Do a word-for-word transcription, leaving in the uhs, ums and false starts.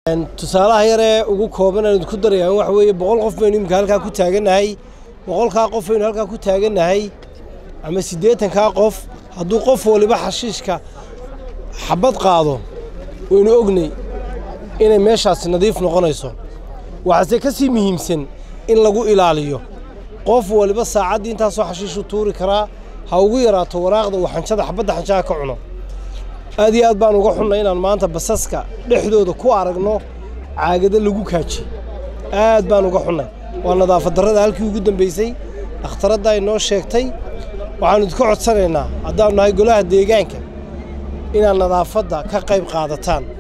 tusaalaha yar ee ugu kooban aan ku darayaan waxa weeye boqol qof baynu imka halka ku taaganahay boqol ka qof baynu halka ku taaganahay ama siddeetan ka qof hadduu qof waliba xashiishka xabad qaado waynu ognay inay meeshaas nadiif noqonayso waxaase ka sii muhiimsan in lagu ilaaliyo qof waliba saacadii inta soo xashiishu tuuri kara ha ugu yaraato waraaqda waxanjada xabadda xanjaa ka cuno aad iyo aad baan uga xunnay inaan maanta basaska dhexdooda ku aragno caagada lagu kaaji aad baan uga xunnay waa nadaafad darrada halkii ugu dambeysay dhakhtaradda ay noo sheegtay waxaanu idinka codsanaynaa haddaanu nahay golaha deegaanka inaad nadaafadda ka qayb qaadataan